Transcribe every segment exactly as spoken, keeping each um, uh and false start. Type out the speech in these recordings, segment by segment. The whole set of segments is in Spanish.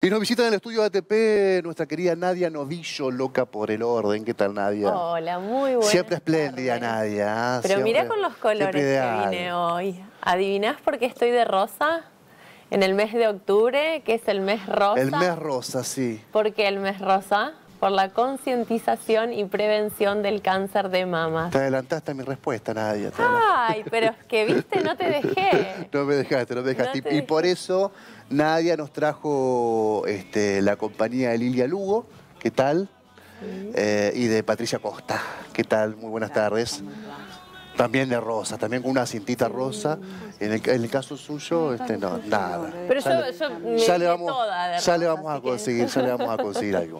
Y nos visita en el estudio A T P nuestra querida Nadia Novillo, loca por el orden. ¿Qué tal, Nadia? Hola, muy buena. Siempre espléndida, Nadia. Pero siempre, mirá con los colores que vine hoy. ¿Adivinás por qué estoy de rosa? En el mes de octubre, que es el mes rosa. El mes rosa, sí. ¿Por qué el mes rosa? Por la concientización y prevención del cáncer de mama. Te adelantaste a mi respuesta, Nadia. Ay, pero es que, viste, no te dejé. No me dejaste, no me dejaste. No y, y por eso Nadia nos trajo este, la compañía de Lilia Lugo. ¿Qué tal? Sí. Eh, y de Patricia Costa. ¿Qué tal? Muy buenas tardes. También de rosa, también con una cintita rosa. En el, en el caso suyo, este, no, nada. Pero ya yo, le, yo me ya le vamos, toda de rosa, ya le vamos a conseguir, que... ya le vamos a conseguir algo.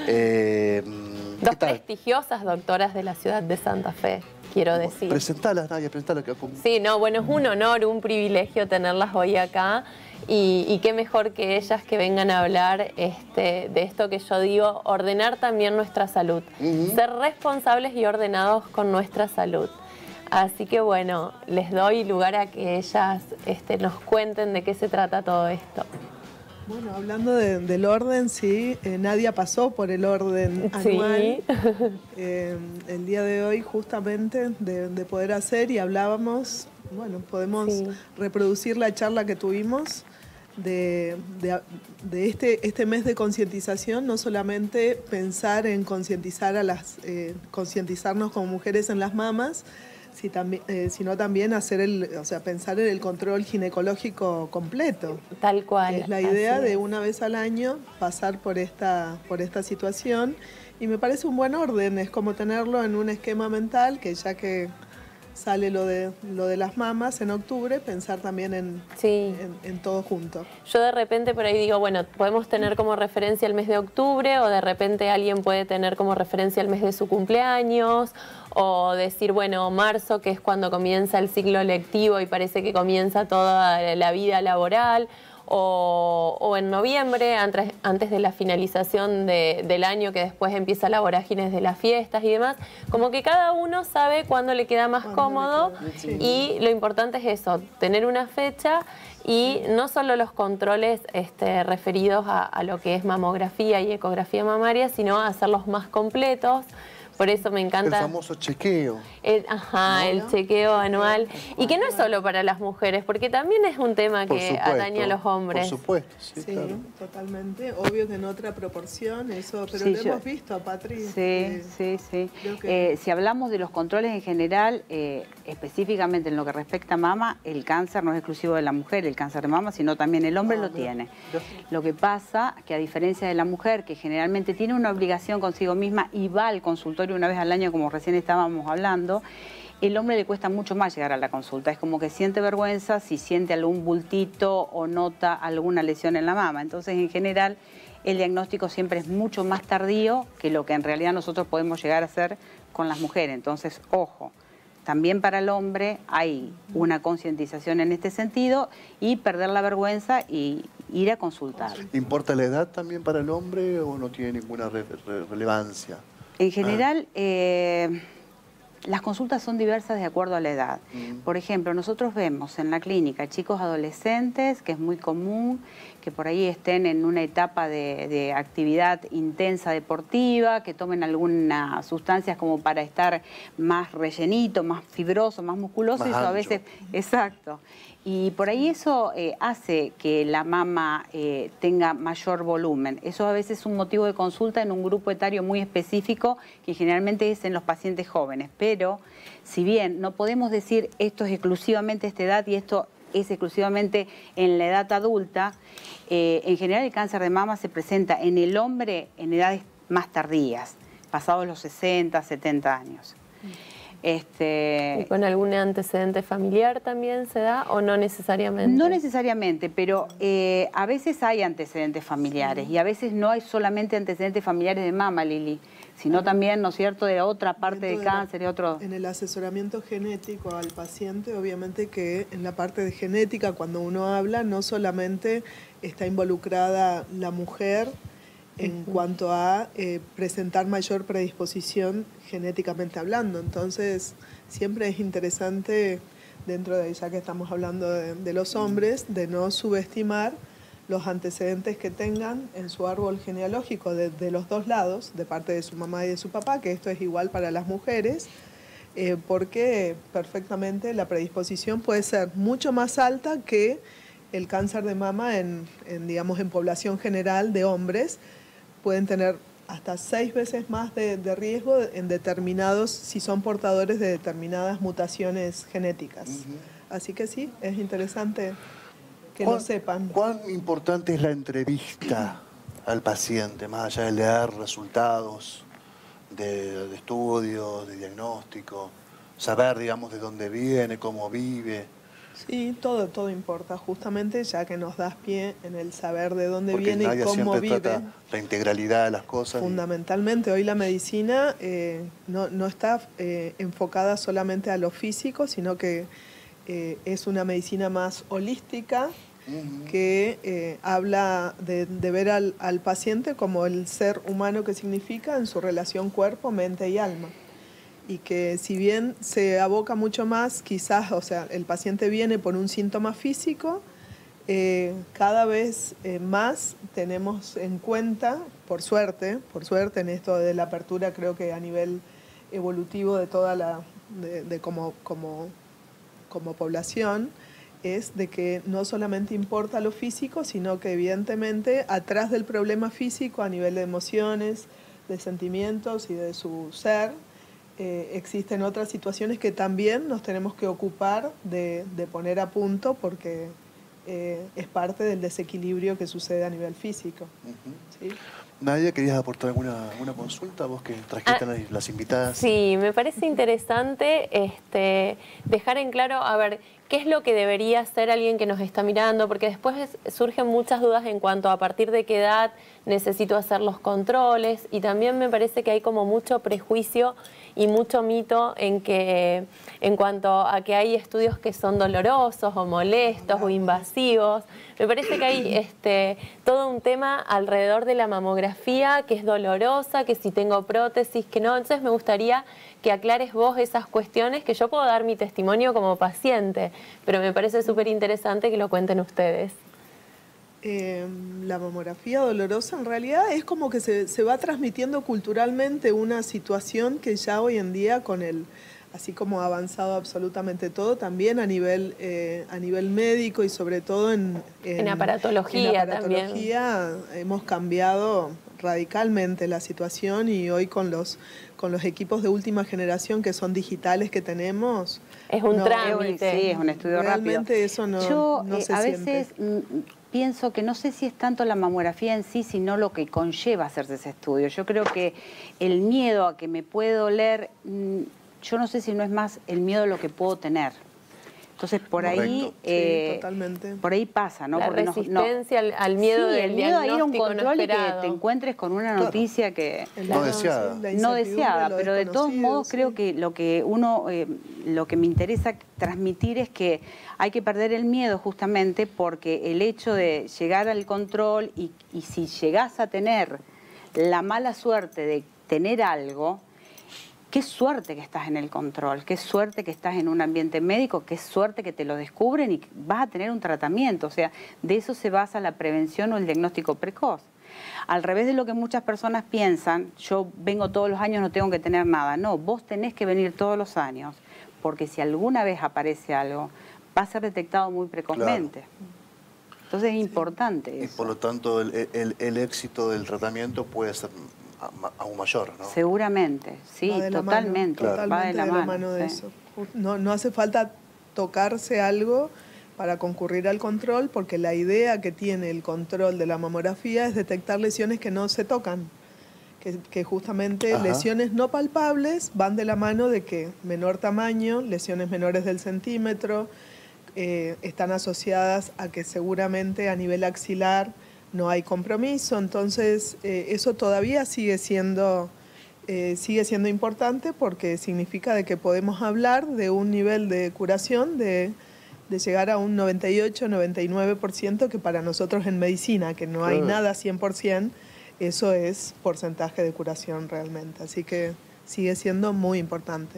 Eh, Dos prestigiosas doctoras de la ciudad de Santa Fe, quiero decir. Presentalas, Nadia, presentalas. Sí, no, bueno, es un honor, un privilegio tenerlas hoy acá. Y, y qué mejor que ellas que vengan a hablar este, de esto que yo digo, ordenar también nuestra salud. Uh-huh. Ser responsables y ordenados con nuestra salud. Así que bueno, les doy lugar a que ellas este, nos cuenten de qué se trata todo esto. Bueno, hablando de, del orden, sí, eh, Nadia pasó por el orden anual. Sí. Eh, el día de hoy justamente de, de poder hacer y hablábamos, bueno, podemos sí. reproducir la charla que tuvimos de, de, de este, este mes de concientización, no solamente pensar en concientizar a las, eh, concientizarnos como mujeres en las mamas, Sí, también, eh, sino también hacer el, o sea, pensar en el control ginecológico completo. Tal cual. Es la idea de una vez al año pasar por esta, por esta situación y me parece un buen orden, es como tenerlo en un esquema mental que ya que sale lo de, lo de las mamas en octubre, pensar también en, sí. en, en todo junto. Yo de repente por ahí digo, bueno, podemos tener como referencia el mes de octubre o de repente alguien puede tener como referencia el mes de su cumpleaños o decir, bueno, marzo, que es cuando comienza el ciclo lectivo y parece que comienza toda la vida laboral. O, o en noviembre, antes, antes de la finalización de, del año, que después empieza la vorágine de las fiestas y demás, como que cada uno sabe cuándo le queda más cómodo queda, sí. Y lo importante es eso, tener una fecha y no solo los controles este, referidos a, a lo que es mamografía y ecografía mamaria, sino hacerlos más completos. Por eso me encanta... El famoso chequeo. El, ajá, ¿no? El chequeo anual. Y que no es solo para las mujeres, porque también es un tema que supuesto, atañe a los hombres. Por supuesto, sí, sí claro. Totalmente. Obvio que en otra proporción, eso, pero sí, lo yo, hemos visto a Patri. Sí, eh, sí, sí. Que... Eh, si hablamos de los controles en general, eh, específicamente en lo que respecta a mama, el cáncer no es exclusivo de la mujer, el cáncer de mama, sino también el hombre no, lo no, tiene. No. Lo que pasa que a diferencia de la mujer, que generalmente tiene una obligación consigo misma y va al consultorio una vez al año, como recién estábamos hablando, el hombre le cuesta mucho más llegar a la consulta. Es como que siente vergüenza si siente algún bultito o nota alguna lesión en la mama. Entonces, en general, el diagnóstico siempre es mucho más tardío que lo que en realidad nosotros podemos llegar a hacer con las mujeres. Entonces, ojo, también para el hombre hay una concientización en este sentido y perder la vergüenza y ir a consultar. ¿Importa la edad también para el hombre o no tiene ninguna re re relevancia? En general, ah. eh, las consultas son diversas de acuerdo a la edad. Mm. Por ejemplo, nosotros vemos en la clínica chicos adolescentes, que es muy común que por ahí estén en una etapa de, de actividad intensa deportiva, que tomen algunas sustancias como para estar más rellenito, más fibroso, más musculoso, y eso a veces, exacto. Y por ahí eso eh, hace que la mama eh, tenga mayor volumen. Eso a veces es un motivo de consulta en un grupo etario muy específico, que generalmente es en los pacientes jóvenes. Pero, si bien no podemos decir esto es exclusivamente esta edad y esto es exclusivamente en la edad adulta, eh, en general el cáncer de mama se presenta en el hombre en edades más tardías, pasados los sesenta, setenta años. Este, ¿Y con algún antecedente familiar también se da o no necesariamente? No necesariamente, pero eh, a veces hay antecedentes familiares y a veces no hay solamente antecedentes familiares de mama, Lili, sino también, ¿no es cierto?, de otra parte de cáncer, de otro... En el asesoramiento genético al paciente, obviamente que en la parte de genética, cuando uno habla, no solamente está involucrada la mujer en cuanto a eh, presentar mayor predisposición genéticamente hablando. Entonces, siempre es interesante, dentro de, ya que estamos hablando de, de los hombres, de no subestimar los antecedentes que tengan en su árbol genealógico de, de los dos lados, de parte de su mamá y de su papá, que esto es igual para las mujeres, eh, porque perfectamente la predisposición puede ser mucho más alta que el cáncer de mama en, en, digamos, en población general de hombres. Pueden tener hasta seis veces más de, de riesgo en determinados, si son portadores de determinadas mutaciones genéticas. Uh-huh. Así que sí, es interesante que lo sepan. ¿Cuán importante es la entrevista al paciente, más allá de leer resultados de, de estudios, de diagnóstico, saber, digamos, de dónde viene, cómo vive? Sí, todo, todo importa, justamente ya que nos das pie en el saber de dónde Porque viene y cómo vive. Trata la integralidad de las cosas. Fundamentalmente, y... hoy la medicina eh, no, no está eh, enfocada solamente a lo físico, sino que eh, es una medicina más holística, uh-huh. que eh, habla de, de ver al, al paciente como el ser humano que significa en su relación cuerpo, mente y alma. Y que si bien se aboca mucho más, quizás, o sea, el paciente viene por un síntoma físico, eh, cada vez eh, más tenemos en cuenta, por suerte, por suerte en esto de la apertura, creo que a nivel evolutivo de toda la, de, de como, como, como población, es de que no solamente importa lo físico, sino que evidentemente atrás del problema físico, a nivel de emociones, de sentimientos y de su ser, Eh, existen otras situaciones que también nos tenemos que ocupar de, de poner a punto porque eh, es parte del desequilibrio que sucede a nivel físico. Uh-huh. ¿Sí? Nadia, ¿querías aportar alguna, alguna consulta? Vos que trajiste ah, las invitadas. Sí, me parece interesante este, dejar en claro, a ver, qué es lo que debería hacer alguien que nos está mirando, porque después es, surgen muchas dudas en cuanto a partir de qué edad necesito hacer los controles, y también me parece que hay como mucho prejuicio y mucho mito en que en cuanto a que hay estudios que son dolorosos o molestos o invasivos. Me parece que hay este, todo un tema alrededor de la mamografía que es dolorosa, que si tengo prótesis, que no. Entonces me gustaría que aclares vos esas cuestiones, que yo puedo dar mi testimonio como paciente, pero me parece súper interesante que lo cuenten ustedes. Eh, la mamografía dolorosa en realidad es como que se, se va transmitiendo culturalmente una situación que ya hoy en día con el, así como ha avanzado absolutamente todo, también a nivel, eh, a nivel médico y sobre todo en, en, en aparatología, en aparatología también. Hemos cambiado radicalmente la situación y hoy con los, con los equipos de última generación que son digitales que tenemos... Es un no, trámite. Sí, es un estudio realmente rápido. Eso no, Yo no eh, se a siente. veces mm, pienso que no sé si es tanto la mamografía en sí, sino lo que conlleva hacerse ese estudio. Yo creo que el miedo a que me puede doler, mm, yo no sé si no es más el miedo a lo que puedo tener. Entonces, por Correcto. ahí eh, sí, totalmente. por ahí pasa, ¿no? La Porque resistencia no, no, al miedo sí, del el miedo a ir a un control no y que te encuentres con una noticia claro. que... No deseada. No deseada, pero de todos modos sí. creo que lo que uno, eh, lo que me interesa transmitir es que hay que perder el miedo justamente porque el hecho de llegar al control y, y si llegás a tener la mala suerte de tener algo... Qué suerte que estás en el control, qué suerte que estás en un ambiente médico, qué suerte que te lo descubren y vas a tener un tratamiento. O sea, de eso se basa la prevención o el diagnóstico precoz. Al revés de lo que muchas personas piensan, yo vengo todos los años, no tengo que tener nada. No, vos tenés que venir todos los años, porque si alguna vez aparece algo, va a ser detectado muy precozmente. Claro. Entonces es sí. importante eso. Y por lo tanto el, el, el éxito del tratamiento puede ser... aún mayor, ¿no? Seguramente, sí, totalmente. Mano, totalmente va de la de mano, la mano de sí. eso. No, no hace falta tocarse algo para concurrir al control, porque la idea que tiene el control de la mamografía es detectar lesiones que no se tocan, que, que justamente Ajá. lesiones no palpables van de la mano de que menor tamaño, lesiones menores del centímetro, eh, están asociadas a que seguramente a nivel axilar no hay compromiso, entonces eh, eso todavía sigue siendo, eh, sigue siendo importante porque significa de que podemos hablar de un nivel de curación de, de llegar a un noventa y ocho, noventa y nueve por ciento, que para nosotros en medicina, que no hay nada cien por ciento, eso es porcentaje de curación realmente, así que sigue siendo muy importante.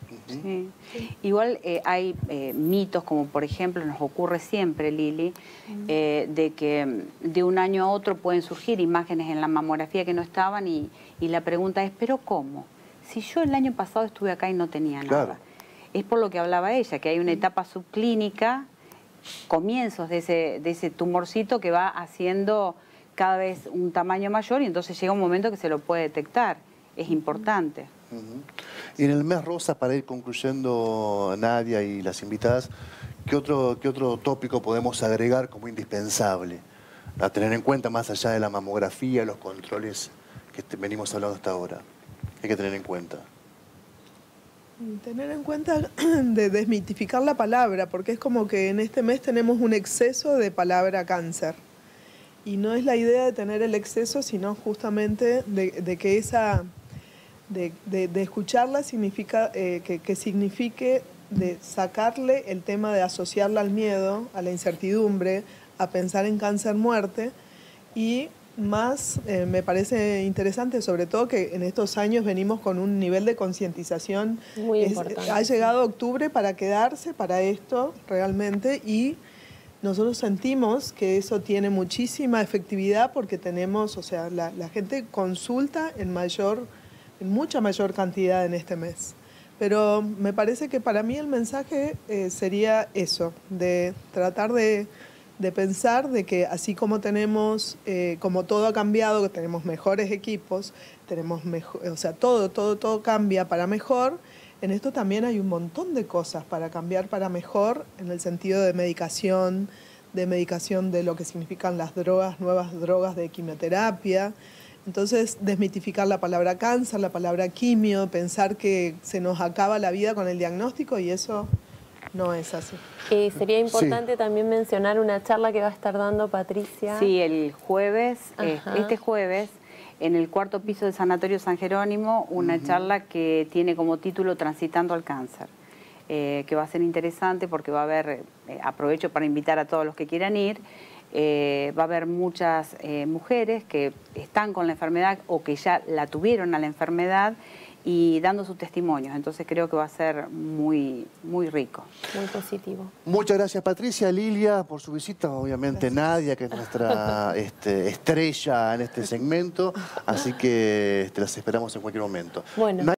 Sí. Igual eh, hay eh, mitos, como por ejemplo nos ocurre siempre, Lili, eh, de que de un año a otro pueden surgir imágenes en la mamografía que no estaban y, y la pregunta es, ¿pero cómo? Si yo el año pasado estuve acá y no tenía nada. Claro. Es por lo que hablaba ella, que hay una etapa subclínica, comienzos de ese, de ese tumorcito que va haciendo cada vez un tamaño mayor y entonces llega un momento que se lo puede detectar. Es importante. Uh-huh. Y en el mes rosa, para ir concluyendo, Nadia y las invitadas, ¿qué otro, qué otro tópico podemos agregar como indispensable a tener en cuenta más allá de la mamografía, los controles que venimos hablando hasta ahora? Hay que tener en cuenta. Tener en cuenta de desmitificar la palabra, porque es como que en este mes tenemos un exceso de palabra cáncer. Y no es la idea de tener el exceso, sino justamente de, de que esa... De, de, de escucharla significa eh, que, que signifique de sacarle el tema de asociarla al miedo, a la incertidumbre, a pensar en cáncer-muerte y más eh, me parece interesante, sobre todo que en estos años venimos con un nivel de concientización muy es, importante. Ha llegado octubre para quedarse para esto realmente y nosotros sentimos que eso tiene muchísima efectividad porque tenemos, o sea, la, la gente consulta en mayor en mucha mayor cantidad en este mes. Pero me parece que para mí el mensaje eh, sería eso, de tratar de, de pensar de que así como tenemos, eh, como todo ha cambiado, que tenemos mejores equipos, tenemos mejor, o sea, todo, todo, todo cambia para mejor, en esto también hay un montón de cosas para cambiar para mejor en el sentido de medicación, de medicación de lo que significan las drogas, nuevas drogas de quimioterapia. Entonces, desmitificar la palabra cáncer, la palabra quimio, pensar que se nos acaba la vida con el diagnóstico y eso no es así. Eh, sería importante sí. también mencionar una charla que va a estar dando Patricia. Sí, el jueves, eh, Ajá. este jueves, en el cuarto piso del Sanatorio San Jerónimo, una uh-huh. charla que tiene como título Transitando al Cáncer, eh, que va a ser interesante porque va a haber, eh, aprovecho para invitar a todos los que quieran ir, Eh, va a haber muchas eh, mujeres que están con la enfermedad o que ya la tuvieron a la enfermedad y dando sus testimonios. Entonces creo que va a ser muy, muy rico. Muy positivo. Muchas gracias, Patricia, Lilia, por su visita. Obviamente gracias. Nadia, que es nuestra este, estrella en este segmento. Así que este, las esperamos en cualquier momento. Bueno.